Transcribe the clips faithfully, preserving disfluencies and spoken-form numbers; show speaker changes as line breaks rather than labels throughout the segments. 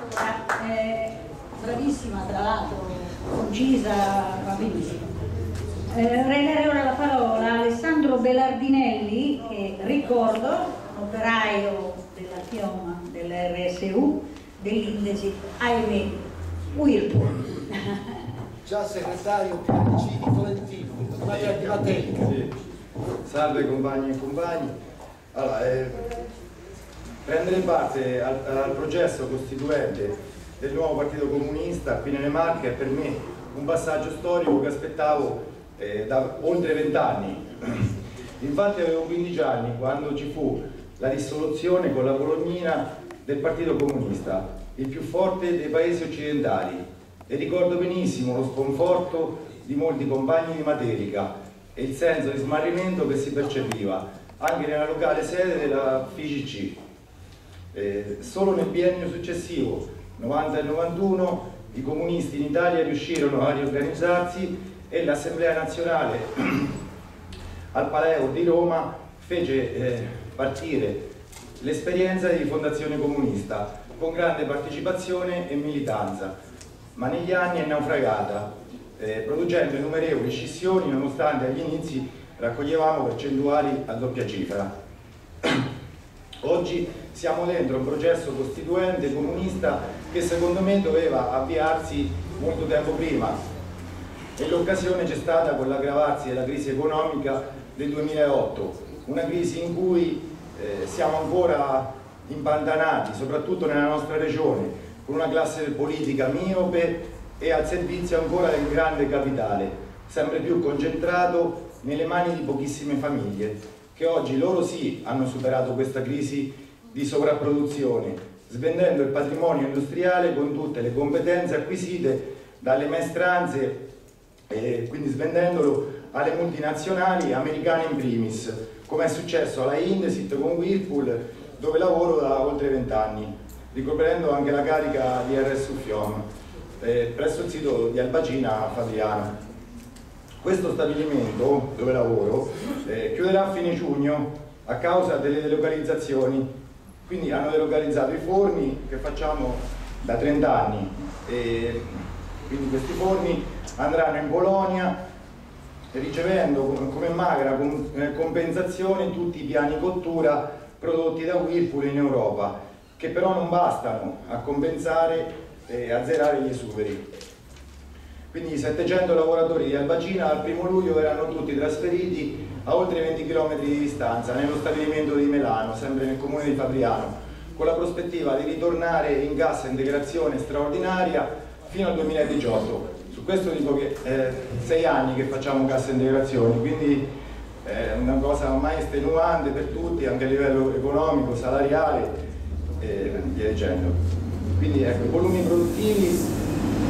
Eh, bravissima, tra l'altro, concisa, va benissimo. Eh, rendere ora la parola a Alessandro Belardinelli, che ricordo, operaio della FIOM, dell'R S U, dell'Indesit, ahimè, Whirlpool.
Già segretario P N C di Tolentino, di Matelica.
Sì. Salve compagni e compagni. Allora, eh, prendere parte al, al processo costituente del nuovo Partito Comunista qui nelle Marche è per me un passaggio storico che aspettavo eh, da oltre vent'anni. Infatti avevo quindici anni quando ci fu la dissoluzione con la Colognina del Partito Comunista, il più forte dei paesi occidentali, e ricordo benissimo lo sconforto di molti compagni di Matelica e il senso di smarrimento che si percepiva anche nella locale sede della F I C C. Eh, solo nel biennio successivo, novanta e novantuno, i comunisti in Italia riuscirono a riorganizzarsi e l'Assemblea Nazionale al Paleo di Roma fece eh, partire l'esperienza di fondazione comunista con grande partecipazione e militanza, ma negli anni è naufragata, eh, producendo innumerevoli scissioni nonostante agli inizi raccoglievamo percentuali a doppia cifra. Oggi siamo dentro un processo costituente comunista che secondo me doveva avviarsi molto tempo prima, e l'occasione c'è stata con l'aggravarsi della crisi economica del duemilaotto, una crisi in cui eh, siamo ancora impantanati, soprattutto nella nostra regione, con una classe politica miope e al servizio ancora del grande capitale, sempre più concentrato nelle mani di pochissime famiglie, che oggi loro sì hanno superato questa crisi di sovrapproduzione, svendendo il patrimonio industriale con tutte le competenze acquisite dalle maestranze, e quindi svendendolo alle multinazionali americane in primis, come è successo alla Indesit con Whirlpool, dove lavoro da oltre vent'anni, ricoprendo anche la carica di R S U FIOM eh, presso il sito di Albacina a Fabriano. Questo stabilimento dove lavoro eh, chiuderà a fine giugno a causa delle delocalizzazioni, quindi hanno delocalizzato i forni che facciamo da trenta anni, e quindi questi forni andranno in Polonia ricevendo come magra compensazione tutti i piani cottura prodotti da Whirlpool in Europa, che però non bastano a compensare e azzerare gli esuberi. Quindi i settecento lavoratori di Albacina al primo luglio verranno tutti trasferiti a oltre venti chilometri di distanza nello stabilimento di Melano, sempre nel comune di Fabriano, con la prospettiva di ritornare in cassa integrazione straordinaria fino al duemiladiciotto. Su questo dico che è sei anni che facciamo cassa integrazione, quindi è una cosa ormai estenuante per tutti, anche a livello economico, salariale e via dicendo. Quindi ecco, i volumi produttivi.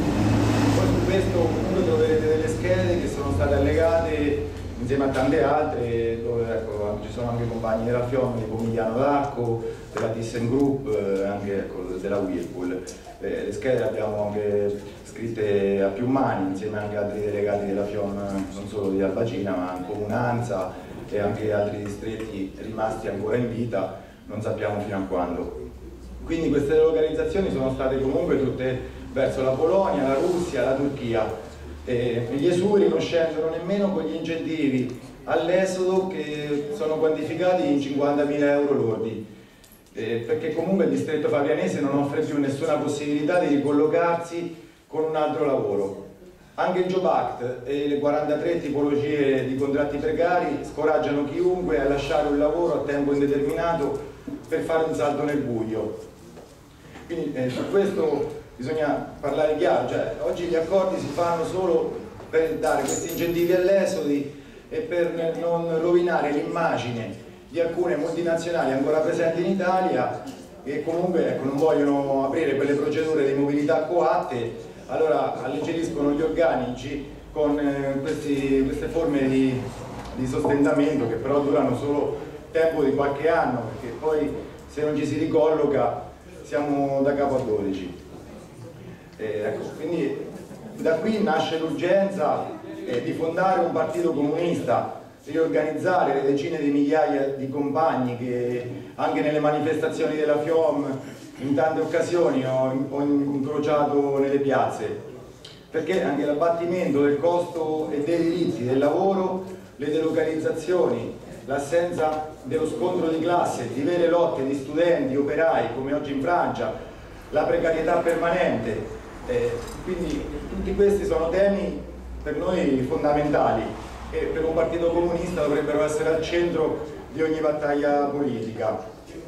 Poi su questo comunque troverete delle schede che sono state allegate insieme a tante altre, dove ecco, ci sono anche compagni della FIOM, di Pomigliano d'Arco, della ThyssenKrupp, eh, anche ecco, della Whirlpool. Eh, le schede le abbiamo anche scritte a più mani, insieme anche ad altri delegati della FIOM, non solo di Albacina, ma Comunanza e anche altri distretti rimasti ancora in vita, non sappiamo fino a quando. Quindi queste delocalizzazioni sono state comunque tutte verso la Polonia, la Russia, la Turchia, e gli esuberi non scendono nemmeno con gli incentivi all'esodo, che sono quantificati in cinquantamila euro lordi, eh, perché comunque il distretto fabrianese non offre più nessuna possibilità di ricollocarsi con un altro lavoro. Anche il Job Act e le quarantatré tipologie di contratti precari scoraggiano chiunque a lasciare un lavoro a tempo indeterminato per fare un salto nel buio. Quindi eh, su questo bisogna parlare chiaro, cioè oggi gli accordi si fanno solo per dare questi incentivi all'esodi e per non rovinare l'immagine di alcune multinazionali ancora presenti in Italia, che comunque ecco, non vogliono aprire quelle procedure di mobilità coatte, allora alleggeriscono gli organici con eh, questi, queste forme di, di sostentamento che però durano solo tempo di qualche anno, perché poi se non ci si ricolloca siamo da capo a dodici. Eh, ecco, quindi da qui nasce l'urgenza eh, di fondare un partito comunista, riorganizzare le decine di migliaia di compagni che anche nelle manifestazioni della FIOM in tante occasioni ho, ho incrociato nelle piazze, perché anche l'abbattimento del costo e dei diritti del lavoro, le delocalizzazioni, l'assenza dello scontro di classe, di vere lotte di studenti, operai, come oggi in Francia, la precarietà permanente, eh, quindi tutti questi sono temi per noi fondamentali e per un partito comunista dovrebbero essere al centro di ogni battaglia politica.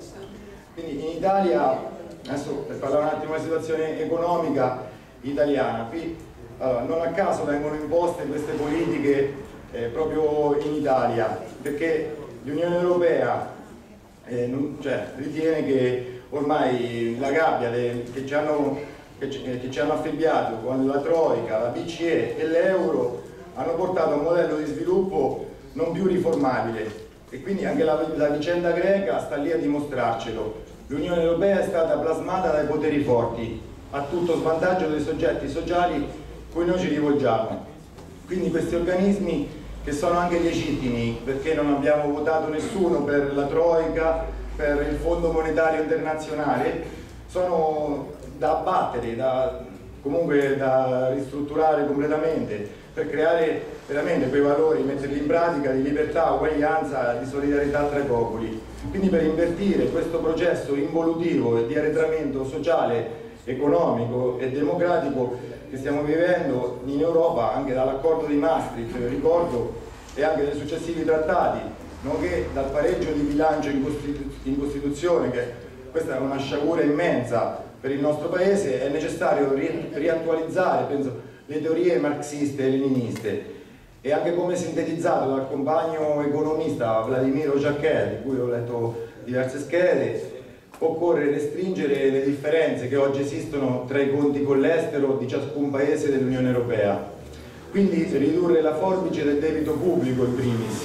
Quindi in Italia, adesso per parlare un attimo della situazione economica italiana, qui allora, non a caso vengono imposte queste politiche eh, proprio in Italia, perché l'Unione Europea eh, non, cioè, ritiene che ormai la gabbia de, che, ci hanno, che, ci, che ci hanno affibbiato con la Troica, la B C E e l'euro hanno portato a un modello di sviluppo non più riformabile, e quindi anche la, la vicenda greca sta lì a dimostrarcelo. L'Unione Europea è stata plasmata dai poteri forti, a tutto svantaggio dei soggetti sociali cui noi ci rivolgiamo. Quindi questi organismi, che sono anche legittimi, perché non abbiamo votato nessuno per la Troica, per il Fondo Monetario Internazionale, sono da abbattere, da, comunque da ristrutturare completamente, per creare veramente quei valori, metterli in pratica di libertà, uguaglianza, di solidarietà tra i popoli. Quindi per invertire questo processo involutivo e di arretramento sociale, economico e democratico che stiamo vivendo in Europa, anche dall'accordo di Maastricht, ricordo, e anche dai successivi trattati, nonché dal pareggio di bilancio in, Costitu in Costituzione, che questa è una sciagura immensa per il nostro Paese, è necessario ri riattualizzare, penso, le teorie marxiste e leniniste, e anche come sintetizzato dal compagno economista Vladimiro Giacchè, di cui ho letto diverse schede, occorre restringere le differenze che oggi esistono tra i conti con l'estero di ciascun paese dell'Unione Europea, quindi ridurre la forbice del debito pubblico in primis,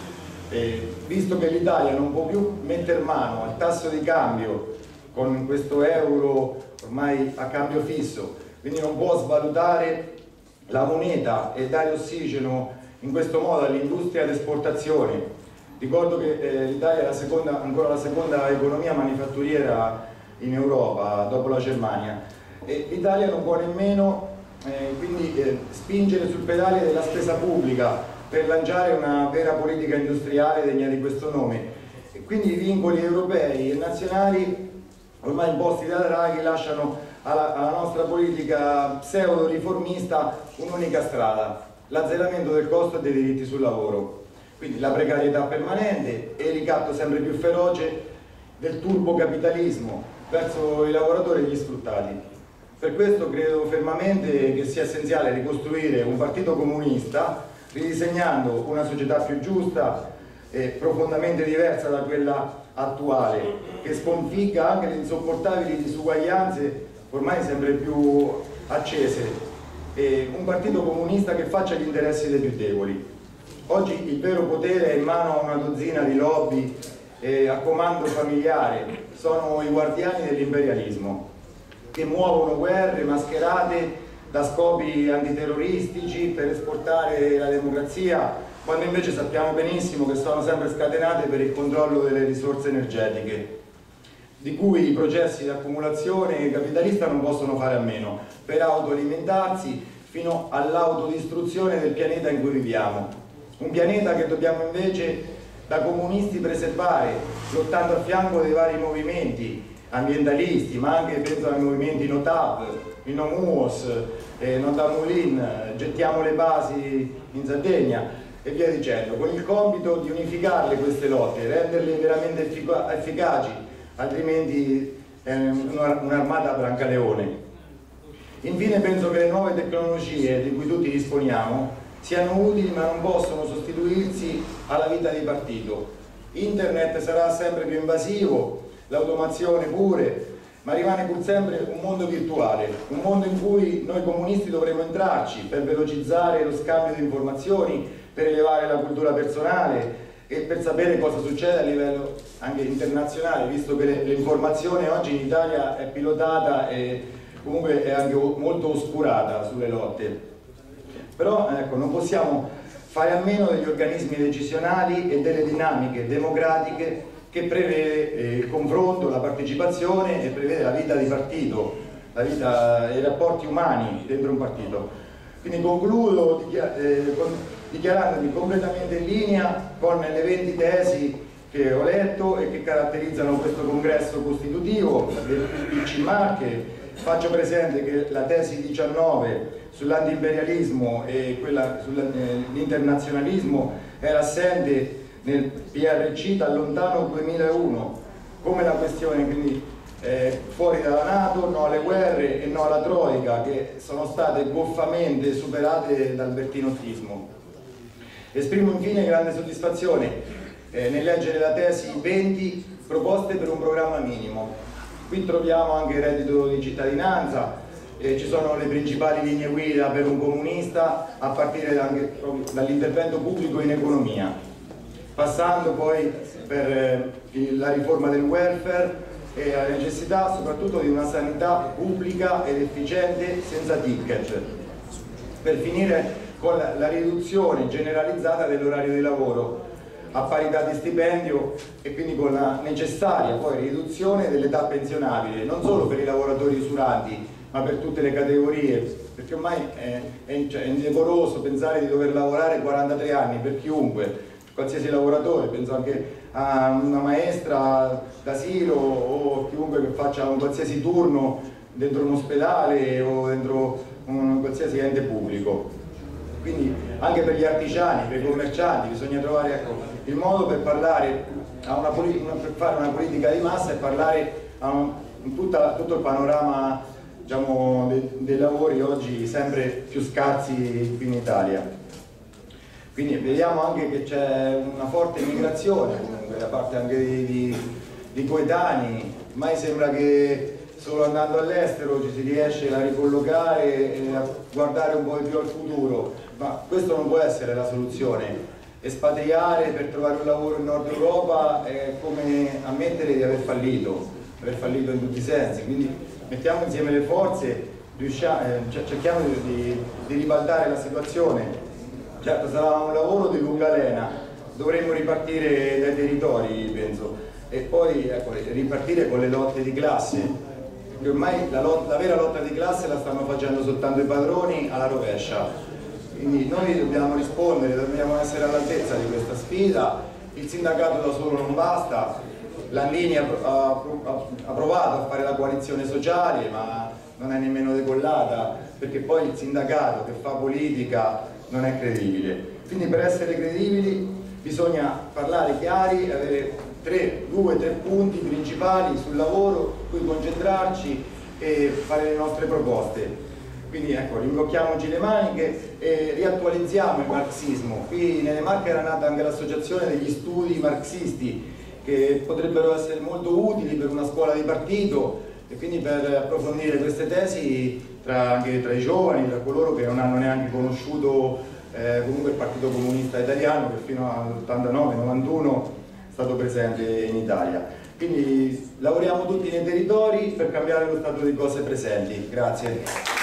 eh, visto che l'Italia non può più mettere mano al tasso di cambio con questo euro ormai a cambio fisso, quindi non può svalutare la moneta e dare ossigeno in questo modo all'industria d'esportazione. Ricordo che eh, l'Italia è la seconda, ancora la seconda economia manifatturiera in Europa, dopo la Germania, e l'Italia non può nemmeno eh, quindi, eh, spingere sul pedale della spesa pubblica per lanciare una vera politica industriale degna di questo nome. E quindi i vincoli europei e nazionali ormai imposti da Draghi lasciano alla, alla nostra politica pseudo-riformista un'unica strada: l'azzeramento del costo e dei diritti sul lavoro. Quindi la precarietà permanente e il ricatto sempre più feroce del turbocapitalismo verso i lavoratori e gli sfruttati. Per questo credo fermamente che sia essenziale ricostruire un partito comunista, ridisegnando una società più giusta e profondamente diversa da quella attuale, che sconfigga anche le insopportabili disuguaglianze ormai sempre più accese, e un partito comunista che faccia gli interessi dei più deboli. Oggi il vero potere è in mano a una dozzina di lobby eh, a comando familiare, sono i guardiani dell'imperialismo, che muovono guerre mascherate da scopi antiterroristici per esportare la democrazia, quando invece sappiamo benissimo che sono sempre scatenate per il controllo delle risorse energetiche, di cui i processi di accumulazione capitalista non possono fare a meno, per autoalimentarsi fino all'autodistruzione del pianeta in cui viviamo. Un pianeta che dobbiamo invece da comunisti preservare, lottando a fianco dei vari movimenti ambientalisti, ma anche penso ai movimenti Notab, i Nomuos, eh, Notamulin, Gettiamo le basi in Sardegna e via dicendo, con il compito di unificarle queste lotte, renderle veramente efficaci, altrimenti è un'armata a Brancaleone. Infine penso che le nuove tecnologie di cui tutti disponiamo siano utili, ma non possono sostituirsi alla vita di partito. Internet sarà sempre più invasivo, l'automazione pure, ma rimane pur sempre un mondo virtuale, un mondo in cui noi comunisti dovremo entrarci per velocizzare lo scambio di informazioni, per elevare la cultura personale e per sapere cosa succede a livello anche internazionale, visto che l'informazione oggi in Italia è pilotata e comunque è anche molto oscurata sulle lotte. Però ecco, non possiamo fare a meno degli organismi decisionali e delle dinamiche democratiche che prevede eh, il confronto, la partecipazione e prevede la vita di partito, la vita e i rapporti umani dentro un partito. Quindi concludo dichiar eh, con, dichiarandomi completamente in linea con le venti tesi che ho letto e che caratterizzano questo congresso costitutivo del P C Marche. Faccio presente che la tesi diciannove sull'antiimperialismo e quella sull'internazionalismo era assente nel P R C dal lontano duemilauno, come la questione quindi eh, fuori dalla NATO, no alle guerre e no alla Troica, che sono state goffamente superate dal bertinottismo. Esprimo infine grande soddisfazione eh, nel leggere la tesi venti proposte per un programma minimo. Qui troviamo anche il reddito di cittadinanza, eh, ci sono le principali linee guida per un comunista a partire anche dall'intervento pubblico in economia, passando poi per eh, la riforma del welfare e la necessità soprattutto di una sanità pubblica ed efficiente senza ticket, per finire con la, la riduzione generalizzata dell'orario di lavoro a parità di stipendio e quindi con la necessaria poi riduzione dell'età pensionabile, non solo per i lavoratori usuranti ma per tutte le categorie, perché ormai è, è, cioè, è indecoroso pensare di dover lavorare quarantatré anni per chiunque, qualsiasi lavoratore, penso anche a una maestra d'asilo o chiunque che faccia un qualsiasi turno dentro un ospedale o dentro un qualsiasi ente pubblico. Quindi anche per gli artigiani, per i commercianti bisogna trovare ecco, il modo per parlare a una, per fare una politica di massa e parlare a un, in tutta, tutto il panorama diciamo, dei, dei lavori oggi sempre più scarsi qui in Italia. Quindi vediamo anche che c'è una forte migrazione comunque da parte anche di, di, di coetanei, mai sembra che solo andando all'estero ci si riesce a ricollocare e a guardare un po' più al futuro, ma questo non può essere la soluzione. Espatriare per trovare un lavoro in Nord Europa è come ammettere di aver fallito, aver fallito in tutti i sensi, quindi mettiamo insieme le forze, riusciamo, eh, cerchiamo di, di ribaltare la situazione. Certo sarà un lavoro di lunga lena, dovremmo ripartire dai territori penso, e poi ecco, ripartire con le lotte di classe, perché ormai la, lotta, la vera lotta di classe la stanno facendo soltanto i padroni alla rovescia. Quindi noi dobbiamo rispondere, dobbiamo essere all'altezza di questa sfida, il sindacato da solo non basta, Landini ha, ha, ha provato a fare la coalizione sociale ma non è nemmeno decollata, perché poi il sindacato che fa politica non è credibile. Quindi per essere credibili bisogna parlare chiari, avere tre, due, tre punti principali sul lavoro su cui concentrarci e fare le nostre proposte. Quindi ecco, rimbocchiamoci le maniche e riattualizziamo il marxismo. Qui nelle Marche era nata anche l'associazione degli studi marxisti che potrebbero essere molto utili per una scuola di partito e quindi per approfondire queste tesi tra, anche tra i giovani, tra coloro che non hanno neanche conosciuto eh, comunque il Partito Comunista Italiano che fino all'ottantanove novantuno è stato presente in Italia. Quindi lavoriamo tutti nei territori per cambiare lo stato di cose presenti. Grazie.